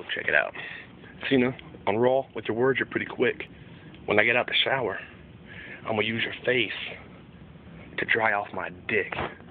check it out. Cena, on Raw, with your words, you're pretty quick. When I get out the shower, I'm going to use your face to dry off my dick.